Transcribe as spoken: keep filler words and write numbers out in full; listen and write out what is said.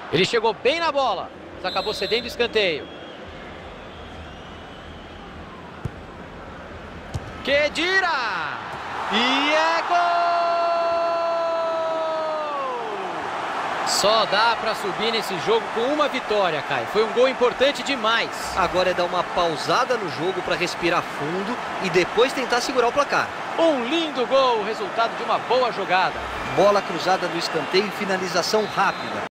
Ele chegou bem na bola, mas acabou cedendo o escanteio. Khedira! E é gol! Só dá para subir nesse jogo com uma vitória, Caio. Foi um gol importante demais. Agora é dar uma pausada no jogo para respirar fundo e depois tentar segurar o placar. Um lindo gol, resultado de uma boa jogada. Bola cruzada no escanteio e finalização rápida.